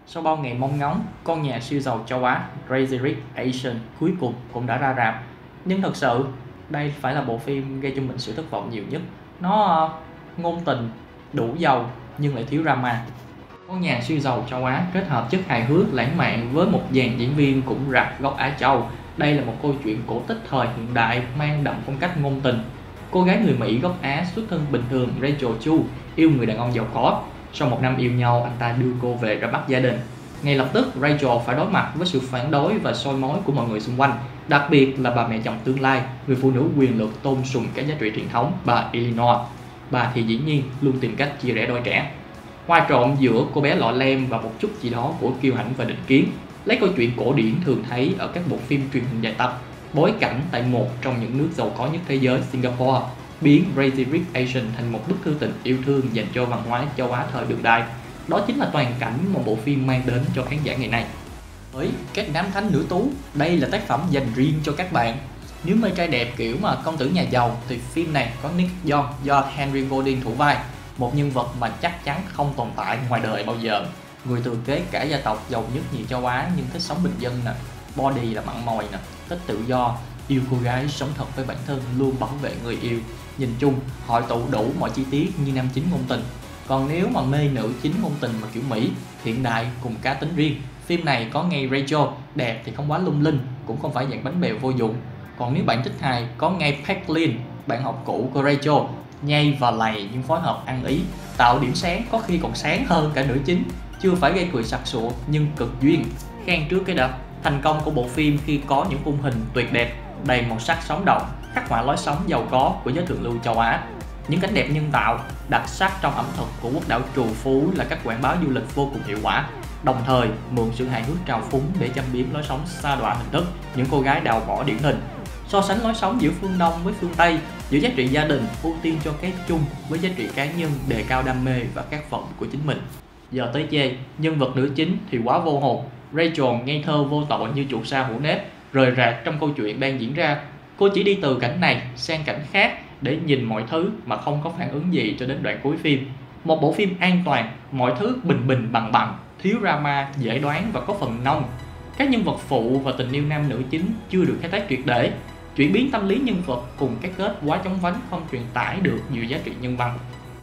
Sau bao ngày mong ngóng, con nhà siêu giàu châu Á Crazy Rich Asian cuối cùng cũng đã ra rạp. Nhưng thật sự, đây phải là bộ phim gây cho mình sự thất vọng nhiều nhất. Nó ngôn tình, đủ giàu nhưng lại thiếu drama. Con nhà siêu giàu châu Á kết hợp chất hài hước lãng mạn với một dàn diễn viên cũng rạc gốc Á Châu. Đây là một câu chuyện cổ tích thời hiện đại mang đậm phong cách ngôn tình. Cô gái người Mỹ gốc Á xuất thân bình thường Rachel Chu yêu người đàn ông giàu có. Sau một năm yêu nhau, anh ta đưa cô về ra mắt gia đình. Ngay lập tức, Rachel phải đối mặt với sự phản đối và soi mói của mọi người xung quanh, đặc biệt là bà mẹ chồng tương lai, người phụ nữ quyền lực tôn sùng các giá trị truyền thống, bà Eleanor. Bà thì dĩ nhiên luôn tìm cách chia rẽ đôi trẻ. Hòa trộn giữa cô bé lọ lem và một chút gì đó của kiêu hãnh và định kiến, lấy câu chuyện cổ điển thường thấy ở các bộ phim truyền hình dài tập, bối cảnh tại một trong những nước giàu có nhất thế giới Singapore, biến Crazy Rich Asian thành một bức thư tình yêu thương dành cho văn hóa châu Á thời đương đại. Đó chính là toàn cảnh một bộ phim mang đến cho khán giả ngày nay. Với các nam thánh nữ tú, đây là tác phẩm dành riêng cho các bạn. Nếu mê trai đẹp kiểu mà công tử nhà giàu thì phim này có Nick Young do Henry Golding thủ vai, một nhân vật mà chắc chắn không tồn tại ngoài đời bao giờ. Người thừa kế cả gia tộc giàu nhất nhì châu Á nhưng thích sống bình dân nè, body là mặn mòi nè, thích tự do, yêu cô gái sống thật với bản thân, luôn bảo vệ người yêu. Nhìn chung, hội tụ đủ mọi chi tiết như nam chính ngôn tình. Còn nếu mà mê nữ chính ngôn tình mà kiểu Mỹ, hiện đại cùng cá tính riêng, phim này có ngay Rachel, đẹp thì không quá lung linh, cũng không phải dạng bánh bèo vô dụng. Còn nếu bạn thích hài, có ngay Park Lin, bạn học cũ của Rachel, nhây và lầy nhưng phối hợp ăn ý, tạo điểm sáng có khi còn sáng hơn cả nữ chính. Chưa phải gây cười sặc sụa nhưng cực duyên. Khen trước cái đã. Thành công của bộ phim khi có những khung hình tuyệt đẹp, đầy màu sắc sống động, khắc họa lối sống giàu có của giới thượng lưu châu Á. Những cảnh đẹp nhân tạo, đặc sắc trong ẩm thực của quốc đảo trù phú là các quảng báo du lịch vô cùng hiệu quả. Đồng thời, mượn sự hài hước trào phúng để châm biếm lối sống sa đọa hình thức, những cô gái đào mỏ điển hình. So sánh lối sống giữa phương Đông với phương Tây, giữa giá trị gia đình ưu tiên cho cái chung với giá trị cá nhân đề cao đam mê và khát vọng của chính mình. Giờ tới chê, nhân vật nữ chính thì quá vô hồn. Rachel ngây thơ vô tội như chuột sa hổ nếp, rời rạc trong câu chuyện đang diễn ra. Cô chỉ đi từ cảnh này sang cảnh khác để nhìn mọi thứ mà không có phản ứng gì cho đến đoạn cuối phim. Một bộ phim an toàn, mọi thứ bình bình bằng bằng, thiếu drama, dễ đoán và có phần nông. Các nhân vật phụ và tình yêu nam nữ chính chưa được khai thác triệt để. Chuyển biến tâm lý nhân vật cùng cái kết quá chóng vánh không truyền tải được nhiều giá trị nhân văn.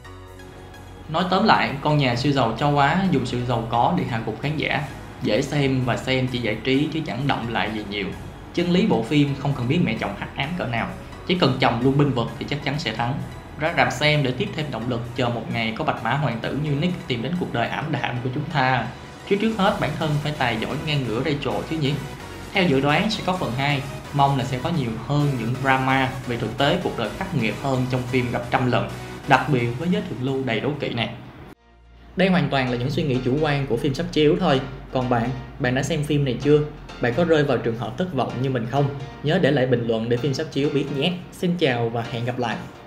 Nói tóm lại, con nhà siêu giàu châu Á dùng sự giàu có để hạ gục khán giả. Dễ xem và xem chỉ giải trí chứ chẳng động lại gì nhiều. Chân lý bộ phim không cần biết mẹ chồng hắc ám cỡ nào, chỉ cần chồng luôn binh vực thì chắc chắn sẽ thắng. Ra rạp xem để tiếp thêm động lực chờ một ngày có bạch mã hoàng tử như Nick tìm đến cuộc đời ảm đạm của chúng ta. Chứ trước hết bản thân phải tài giỏi ngang ngửa Rachel chứ nhỉ. Theo dự đoán sẽ có phần 2, mong là sẽ có nhiều hơn những drama về thực tế cuộc đời khắc nghiệt hơn trong phim gặp trăm lần, đặc biệt với giới thượng lưu đầy đố kỵ này. Đây hoàn toàn là những suy nghĩ chủ quan của phim sắp chiếu thôi. Còn bạn đã xem phim này chưa? Bạn có rơi vào trường hợp thất vọng như mình không? Nhớ để lại bình luận để phim sắp chiếu biết nhé. Xin chào và hẹn gặp lại.